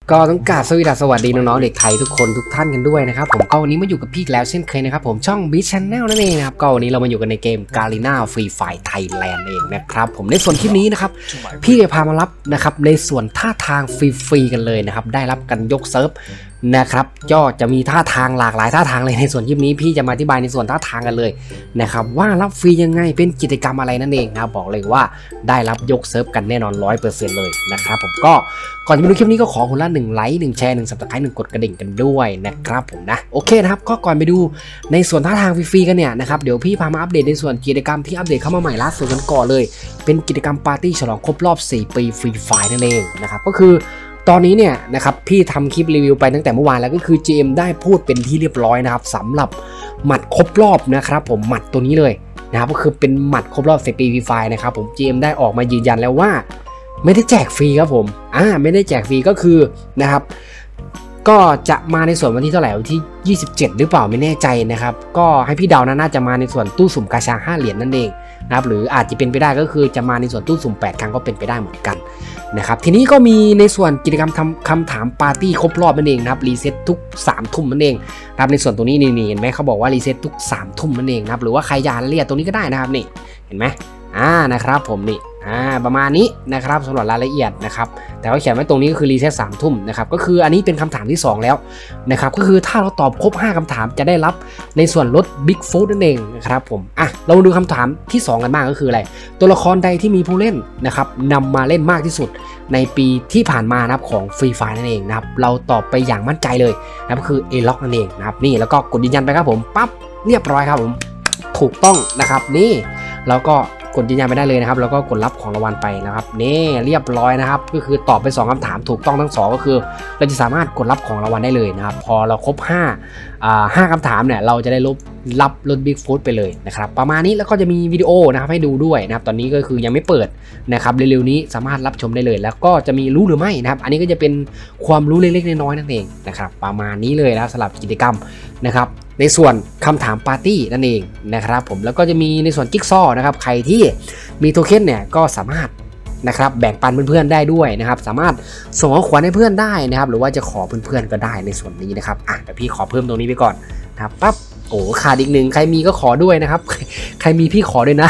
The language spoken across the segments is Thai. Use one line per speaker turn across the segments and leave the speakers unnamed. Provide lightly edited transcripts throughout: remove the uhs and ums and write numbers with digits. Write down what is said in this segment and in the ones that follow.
ก็ต้องกราบสวัสดีน้องๆเด็กไทยทุกคนทุกท่านกันด้วยนะครับผมก็วันนี้มาอยู่กับพี่แล้วเช่นเคยนะครับผมช่อง Beat Channel นั่นเองนะครับก็วันนี้เรามาอยู่กันในเกม Garena Free Fire Thailand เองนะครับผมในส่วนคลิปนี้นะครับพี่จะพามารับนะครับในส่วนท่าทางฟรีๆกันเลยนะครับได้รับกันยกเซิร์ฟนะครับก็จะมีท่าทางหลากหลายท่าทางเลยในส่วนคลิปนี้พี่จะมาอธิบายในส่วนท่าทางกันเลยนะครับว่ารับฟรียังไงเป็นกิจกรรมอะไรนั่นเองนะบอกเลยว่าได้รับยกเซิร์ฟกันแน่นอน 100% เลยนะครับผมก็ก่อนจะไปดูคลิปนี้ก็ขอคนละ1ไลค์1แชร์1 Subscribe 1กดกระดิ่งกันด้วยนะครับผมนะโอเคนะครับก็ก่อนไปดูในส่วนท่าทางฟรีๆกันเนี่ยนะครับเดี๋ยวพี่พามาอัปเดตในส่วนกิจกรรมที่อัปเดตเข้ามาใหม่ล่าสุดกันก่อนเลยเป็นกิจกรรมปาร์ตี้ฉลองครบรอบ4 ปีฟรีไฟล์นั่นเองนะครับก็คือตอนนี้เนี่ยนะครับพี่ทำคลิปรีวิวไปตั้งแต่เมื่อวานแล้วก็คือ GM ได้พูดเป็นที่เรียบร้อยนะครับสำหรับหมัดครบรอบนะครับผมหมัดตัวนี้เลยนะครับก็คือเป็นหมัดครบรอบ4 ปีฟรีไฟล์นะครับผม GM ได้ออกมายืนยันแล้วว่าไม่ได้แจกฟรีครับผมไม่ได้แจกฟรีก็คือนะครับก็จะมาในส่วนวันที่เท่าไหร่วันที่27หรือเปล่าไม่แน่ใจนะครับก็ให้พี่เดานะน่าจะมาในส่วนตู้สุ่มกาชา5เหรียญนั่นเองนะครับหรืออาจจะเป็นไปได้ก็คือจะมาในส่วนตู้สุ่ม8ครั้งก็เป็นไปได้เหมือนกันนะครับทีนี้ก็มีในส่วนกิจกรรมทำคำถามปาร์ตี้ครบรอบนั่นเองนะครับรีเซ็ตทุก3 ทุ่มนั่นเองนะครับในส่วนตรงนี้นี่เห็นไหมเขาบอกว่ารีเซ็ตทุก3 ทุ่มนั่นเองนะครับหรือว่าใครอยากเรียกตรงนี้ก็ได้นะครับนี่เห็นไหมนะครับผมนี่ประมาณนี้นะครับสำหรับรายละเอียดนะครับแต่ว่าเขียนไว้ตรงนี้ก็คือรีเซ็ต3 ทุ่มนะครับก็คืออันนี้เป็นคำถามที่2แล้วนะครับก็คือถ้าเราตอบครบ5คำถามจะได้รับในส่วนลด Big Food นั่นเองนะครับผมเรามาดูคำถามที่2กันบ้างก็คืออะไรตัวละครใดที่มีผู้เล่นนะครับนำมาเล่นมากที่สุดในปีที่ผ่านมานะครับของ Free Fire นั่นเองนะครับเราตอบไปอย่างมั่นใจเลยนะครับคือ A-Lock นั่นเองนะครับนี่แล้วก็กดยืนยันไปครับผมปั๊บเรียบร้อยครับผมถูกต้องนะครับนี่แล้วก็กดยืนยันไปได้เลยนะครับแล้วก็กดรับของรางวัลไปนะครับนี่เรียบร้อยนะครับก็คือตอบไป2คำถามถูกต้องทั้ง2ก็คือเราจะสามารถกดรับของรางวัลได้เลยนะครับพอเราครบ5คำถามเนี่ยเราจะได้รับลด Big Food ไปเลยนะครับประมาณนี้แล้วก็จะมีวิดีโอนะครับให้ดูด้วยนะครับตอนนี้ก็คือยังไม่เปิดนะครับเร็วๆนี้สามารถรับชมได้เลยแล้วก็จะมีรู้หรือไม่นะครับอันนี้ก็จะเป็นความรู้เล็กๆน้อยๆนั่นเองนะครับประมาณนี้เลยนะสำหรับกิจกรรมนะครับในส่วนคำถามปาร์ตี้นั่นเองนะครับผมแล้วก็จะมีในส่วนจิ๊กซอว์นะครับใครที่มีโทเค็นเนี่ยก็สามารถนะครับแบ่งปันเพื่อนๆได้ด้วยนะครับสามารถส่งของขวัญให้เพื่อนได้นะครับหรือว่าจะขอเพื่อนๆก็ได้ในส่วนนี้นะครับเดี๋ยวพี่ขอเพิ่มตรงนี้ไปก่อนนะครับปั๊บโอ้ขาดอีก1ใครมีก็ขอด้วยนะครับใครมีพี่ขอด้วยนะ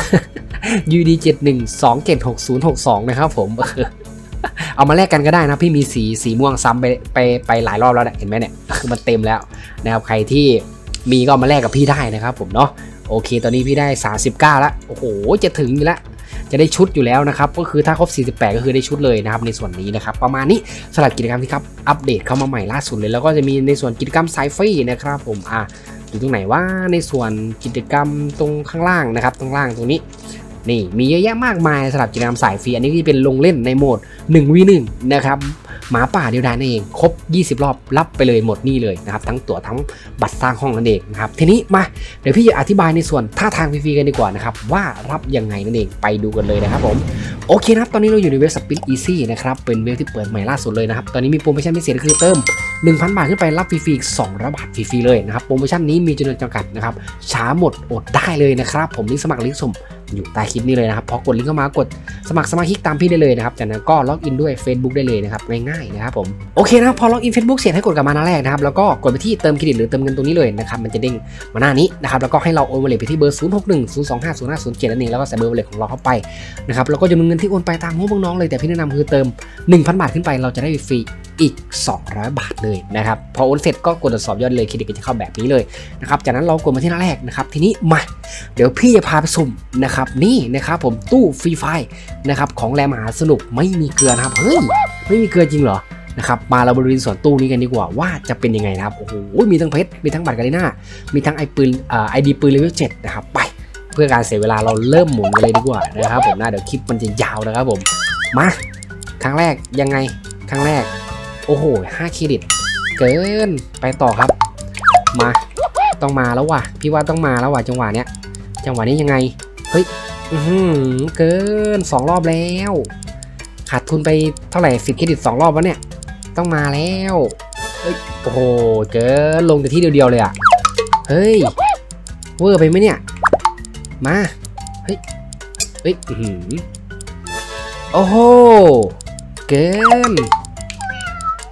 UD 71276062นะครับผมเอามาแลกกันก็ได้นะพี่มีสีม่วงซ้ำไปหลายรอบแล้วเห็นไหมเนี่ยคือมันเต็มแล้วนะครับใครที่มีก็มาแลกกับพี่ได้นะครับผมเนาะโอเคตอนนี้พี่ได้39แล้วโอ้โหจะถึงอยู่แล้วจะได้ชุดอยู่แล้วนะครับก็คือถ้าครบ48ก็คือได้ชุดเลยนะครับในส่วนนี้นะครับประมาณนี้สำหรับกิจกรรมที่ครับอัปเดตเข้ามาใหม่ล่าสุดเลยแล้วก็จะมีในส่วนกิจกรรมสายฟรีนะครับผมอยู่ตรงไหนว่าในส่วนกิจกรรมตรงข้างล่างนะครับตรงล่างตรงนี้นี่มีเยอะแยะมากมายสำหรับกิจกรรมสายฟรีอันนี้ที่เป็นลงเล่นในโหมด 1v1 นะครับหมาป่าเดียวดายนั่นเองครบ20 รอบรับไปเลยหมดนี่เลยนะครับทั้งตั๋วทั้งบัตรสร้างห้องนั่นเองนะครับทีนี้มาเดี๋ยวพี่จะอธิบายในส่วนท่าทางฟรีๆกันดีกว่านะครับว่ารับยังไงนั่นเองไปดูกันเลยนะครับผมโอเคนะครับตอนนี้เราอยู่ในเว็บ Spin Easy นะครับเป็นเว็บที่เปิดใหม่ล่าสุดเลยนะครับตอนนี้มีโปรโมชั่นพิเศษคือเติม 1,000 บาทขึ้นไปรับฟรีๆอีก200 บาทฟรีๆเลยนะครับโปรโมชั่นนี้มีจำนวนจำกัดนะครับช้าหมดอดได้เลยนะครับผมลิงก์สมัครลิงก์สุ่มอยู่ใต้คลิปนี้เลยนะครับพอกดลิงก์เข้ามากดสมัครสมาชิกตามพี่ได้เลยนะครับจากนั้นก็ล็อกอินด้วย Facebook ได้เลยนะครับง่ายๆนะครับผมโอเคนะพอล็อกอิน Facebook เสร็จให้กดกลับมาหน้าแรกนะครับแล้วก็กดไปที่เติมเครดิตหรือเติมเงินตรงนี้เลยนะครับมันจะเด้งมาหน้านี้นะครับแล้วก็ให้เราโอนวอลเล็ตไปที่เบอร์0610250507นั่นเองแล้วก็ใส่เบอร์วอลเล็ตของเราเข้าไปนะครับแล้วก็จำนวนเงินที่โอนไปตามงบน้องเลยแต่พี่แนะนำคือเติม 1,000 บาทขึ้นไปเราจะได้ฟรีอีก200 บาทเลยนะครับพอโอนเสร็จก็กดตรวจสอบยอดเลยเครดิตก็จะเข้าแบบนี้เลยนะครับจากนั้นเรากดมาที่หน้าแรกนะครับทีนี้มาเดี๋ยวพี่จะพาไปสุ่มนะครับนี่นะครับผมตู้ฟรีไฟล์นะครับของแรมหาสนุกไม่มีเกลือนะครับเฮ้ยไม่มีเกลือจริงเหรอนะครับมาเราบริเวณส่วนตู้นี้กันดีกว่าว่าจะเป็นยังไงนะครับโอ้โหมีทั้งเพชรมีทั้งบัตรกาลิน่ามีทั้งID ปืนเลเวล7นะครับไปเพื่อการเสียเวลาเราเริ่มหมุนกันเลยดีกว่านะครับผมนะเดี๋ยวคลิปมันจะยาวนะครับผมมาครั้งแรกยังไงครั้งแรกโอ้โห5เครดิตเกินไปต่อครับมาต้องมาแล้วว่ะพี่ว่าต้องมาแล้วว่ะจังหวะนี้ยังไงเฮ้ยเกิน2 รอบแล้วขาดทุนไปเท่าไหร่10 เครดิต2 รอบวะเนี่ยต้องมาแล้วเฮ้ยโอ้โหเกินลงแต่ที่เดียวเลยอ่ะเฮ้ยเวอร์ไปไหมเนี่ยมาเฮ้ยโอ้โหเกิน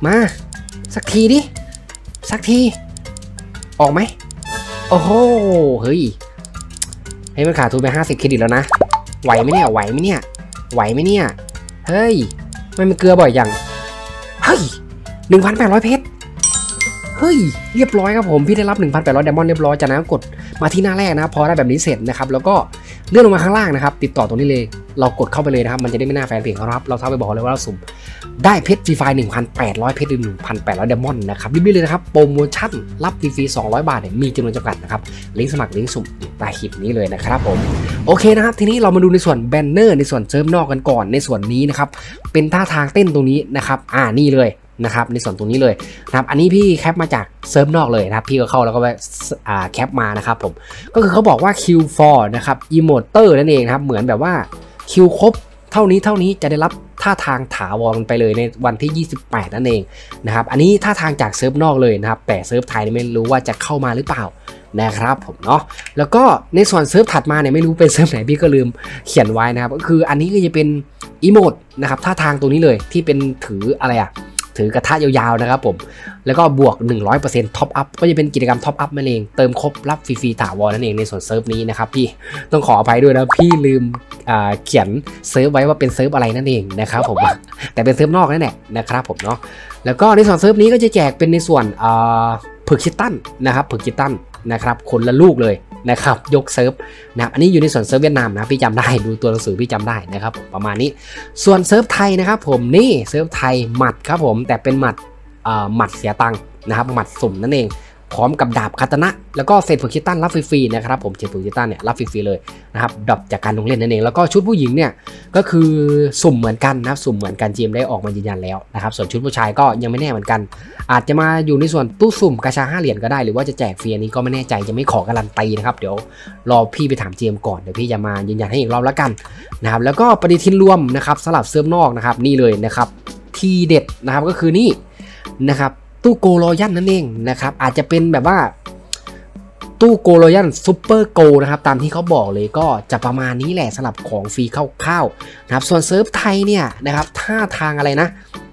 มาสักทีดิสักทีออกไหมโอ้โหเฮ้ยให้มันขาดทุนไป50 เครดิตแล้วนะไหวไหมเนี่ยไหวไหมเนี่ยไหวไหมเนี่ยเฮ้ยมันเกลือบ่อยอย่างเฮ้ย 1,800 เพชรเฮ้ยเรียบร้อยครับผมพี่ได้รับ 1,800 ไดมอนด์เรียบร้อยจากนั้นกดมาที่หน้าแรกนะพอได้แบบนี้เสร็จนะครับแล้วก็เลื่อนลงมาข้างล่างนะครับติดต่อตรงนี้เลยเรากดเข้าไปเลยนะครับมันจะได้ไม่น่าแฟนเพจเขาครับเราเข้าไปบอกเลยว่าเราสุ่มได้เพชรฟรีไฟล์ 1,800 เพชรหรือ 1,800 ไดมอนด์นะครับรีบๆเลยนะครับโปรโมชั่นรับฟรีๆ200 บาทเนี่ยมีจำนวนจำกัดนะครับลิงก์สมัครลิงก์สุ่มใต้คลิปนี้เลยนะครับผมโอเคนะครับทีนี้เรามาดูในส่วนแบนเนอร์ในส่วนเซิร์ฟนอกกันก่อนในส่วนนี้นะครับเป็นท่าทางเต้นตรงนี้นะครับนี่เลยนะครับในส่วนตรงนี้เลยนะครับอันนี้พี่แคปมาจากเซิร์ฟนอกเลยนะครับพี่ก็เข้าแล้วก็ไปแคปมานะครับผมก็คือเขาบอกว่า Q4 นะครับอีโมเตอร์นั่นเองนะครับเหมือนแบบว่าคิวครบเท่านี้จะได้รับท่าทางถาวรไปเลยในวันที่28นั่นเองนะครับอันนี้ท่าทางจากเซิร์ฟนอกเลยนะครับแต่เซิร์ฟไทยไม่รู้ว่าจะเข้ามาหรือเปล่านะครับผมเนาะแล้วก็ในส่วนเซิร์ฟถัดมาเนี่ยไม่รู้เป็นเซิร์ฟไหนพี่ก็ลืมเขียนไว้นะครับก็คืออันนี้ก็จะเป็นอีโมดนะครับท่าทางตัวนี้เลยที่เป็นถืออะไรถือกระทะยาวๆนะครับผมแล้วก็บวก 100% ท็อปอัพก็จะเป็นกิจกรรมท็อปอัพนั่นเองเติมครบรับฟรีๆถาวรนั่นเองในส่วนเซิร์ฟนี้นะครับพี่ต้องขออภัยด้วยนะพี่ลืมเขียนเซิร์ฟไว้ว่าเป็นเซิร์ฟอะไรนั่นเองนะครับผมแต่เป็นเซิร์ฟนอกนั่นแหละนะครับผมเนาะแล้วก็ในส่วนเซิร์ฟนี้ก็จะแจกเป็นในส่วนผึกคิตตันนะครับผึกคิตตันนะครับคนละลูกเลยนะครับยกเซิร์ฟนะครับอันนี้อยู่ในส่วนเซิร์ฟเวียดนามนะพี่จำได้ดูตัวหนังสือพี่จำได้นะครับประมาณนี้ส่วนเซิร์ฟไทยนะครับผมนี่เซิร์ฟไทยหมัดครับผมแต่เป็นหมัดเสียตังค์นะครับหมัดสุ่มนั่นเองพร้อมกับดาบคาตานะแล้วก็เศษผึกคิตตันรับฟรีๆนะครับผมเศษผึกคิตตันเนี่ยรับฟรีๆเลยนะครับดรอปจากการลงเล่นนั่นเองแล้วก็ชุดผู้หญิงเนี่ยก็คือสุ่มเหมือนกันนะครับสุ่มเหมือนกันจีมได้ออกมายืนยันแล้วนะครับส่วนชุดผู้ชายก็ยังไม่แน่เหมือนกันอาจจะมาอยู่ในส่วนตู้สุ่มกาชา5 เหรียญก็ได้หรือว่าจะแจกฟรีนี้ก็ไม่แน่ใจยังไม่ขอการันตีนะครับเดี๋ยวรอพี่ไปถามจีมก่อนเดี๋ยวพี่จะมายืนยันให้อีกรอบแล้วกันนะครับแล้วก็ปฏิทินรวมนะครับสลับเซิร์ฟนอกนะครับนี่เลยนะครับทีเด็ดนะครับก็คือนี่นะครับตู้โกรอยันนั่นเองนะครับอาจจะเป็นแบบว่าตู้โกรอยันซูเปอร์โกนะครับตามที่เขาบอกเลยก็จะประมาณนี้แหละสำหรับของฟรีคร่าวๆนะครับส่วนเซิร์ฟไทยเนี่ยนะครับท่าทางอะไรนะ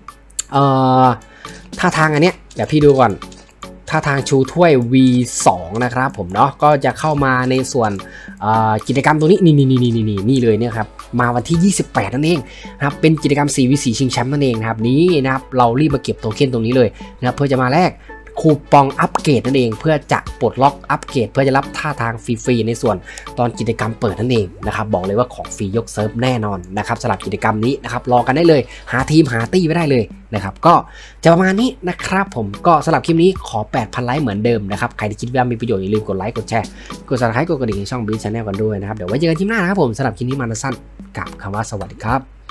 ท่าทางอันเนี้ยเดี๋ยวพี่ดูก่อนท่าทางชูถ้วย V2 นะครับผมเนาะก็จะเข้ามาในส่วนกิจกรรมตัวนี้นี่เลยเนี่ยครับมาวันที่28นั่นเองนะครับเป็นกิจกรรม 4v4 ชิงแชมป์นั่นเองนะครับนี้นะครับเรารีบมาเก็บโทเค็นตรงนี้เลยนะครับเพื่อจะมาแลกคูปองอัปเกรดนั่นเองเพื่อจะปลดล็อกอัปเกรดเพื่อจะรับท่าทางฟรีๆในส่วนตอนกิจกรรมเปิดนั่นเองนะครับบอกเลยว่าของฟรียกเซิร์ฟแน่นอนนะครับสำหรับกิจกรรมนี้นะครับรอกันได้เลยหาทีมหาตี้ไว้ได้เลยนะครับก็จะประมาณนี้นะครับผมก็สำหรับคลิปนี้ขอ 8,000 ไลค์เหมือนเดิมนะครับใครที่คิดว่ามีประโยชน์อย่าลืมกดไลค์กดแชร์กด Subscribe กดกระดิ่งช่อง Beat Channel กันด้วยนะครับเดี๋ยวไว้เจอกันคลิปหน้านะครับผมสำหรับคลิปนี้มาสั้นกับคำว่าสวัสดีครับ